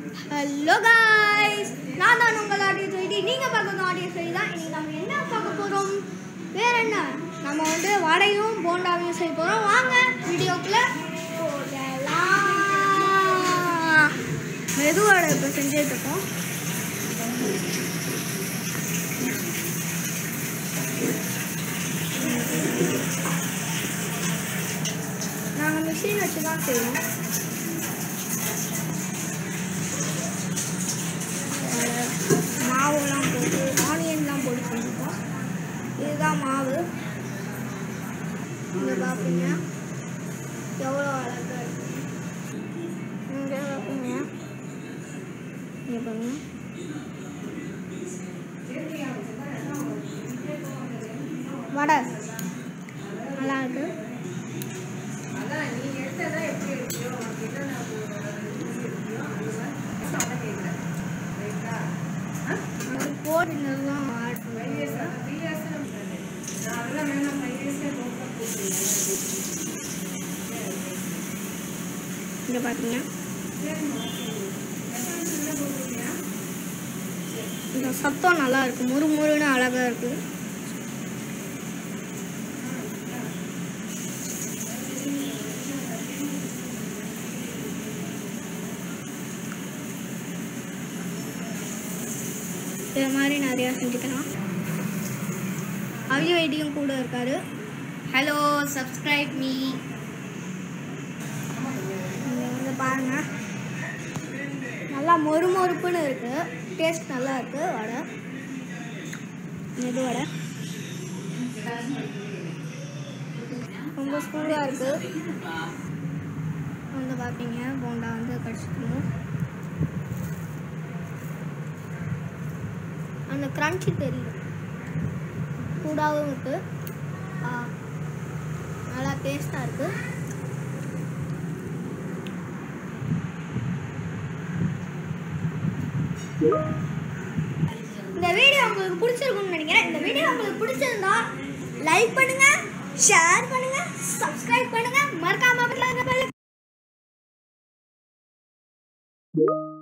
Hello guys, நான் தான் உங்கள் ஆடியோ செய்தி. நீங்கள் பார்க்குறது ஆடியோ செய்தி தான். இன்றைக்கி நம்ம என்ன பார்க்க போகிறோம்? வேறு என்ன, நம்ம வந்து வடையும் போண்டாவையும் செய்ய போகிறோம். வாங்க வீடியோக்குள்ளே போகலாம். மெதுவடை இப்போ செஞ்சுட்டு இருக்கோம். நாங்கள் மிஷின் வச்சு தான் செய்வோம். மாவுலாம் போட்டு ஆனியன்லாம் போட்டு செஞ்சுப்போம். இதுதான் மாவு. இங்கே பார்ப்பீங்க எவ்வளோ அழகாக இருக்கு. இங்கே பார்ப்பீங்க, இங்கே பாருங்க. வடை நல்லா இருக்கு. போடுறதுலாம் இங்கே பார்த்தீங்க, இந்த சத்தம் நல்லா இருக்கு. முறுமுறுன்னு அழகாக இருக்கு. இது மாதிரி நிறையா செஞ்சுக்கலாம். அவிய ஐடியும் கூட இருக்காரு. Hello, subscribe me. வந்து பாருங்க, நல்லா மொறுமொறுப்புன்னு இருக்கு. டேஸ்ட் நல்லா இருக்கு. வடை மெது வடை ரொம்ப சூடாக இருக்கு. வந்து பார்ப்பீங்க, போண்டா வந்து கடிச்சிக்கணும். அந்த கிரன்ச்சி தெரியும், சூடாகவும் இருக்குது, நல்லா டேஸ்ட்டாக இருக்குது. இந்த வீடியோ உங்களுக்கு பிடிச்சிருக்குன்னு நினைக்கிறேன். இந்த வீடியோ உங்களுக்கு பிடிச்சிருந்தா லைக் பண்ணுங்க, ஷேர் பண்ணுங்க, சப்ஸ்கிரைப் பண்ணுங்க, மறக்காம